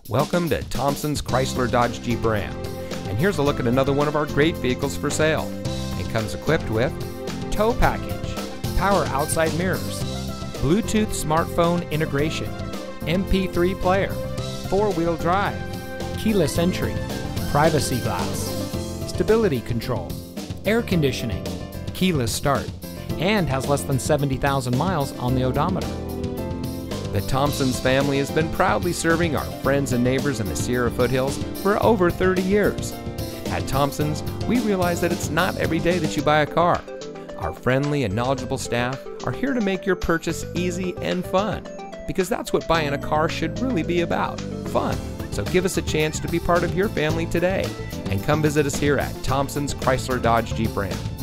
Welcome to Thompson's Chrysler Dodge Jeep Ram. And here's a look at another one of our great vehicles for sale. It comes equipped with tow package, power outside mirrors, Bluetooth smartphone integration, MP3 player, four-wheel drive, keyless entry, privacy glass, stability control, air conditioning, keyless start, and has less than 70,000 miles on the odometer. The Thompsons family has been proudly serving our friends and neighbors in the Sierra foothills for over 30 years. At Thompsons, we realize that it's not every day that you buy a car. Our friendly and knowledgeable staff are here to make your purchase easy and fun, because that's what buying a car should really be about, fun. So give us a chance to be part of your family today and come visit us here at Thompson's Chrysler Dodge Jeep Ram.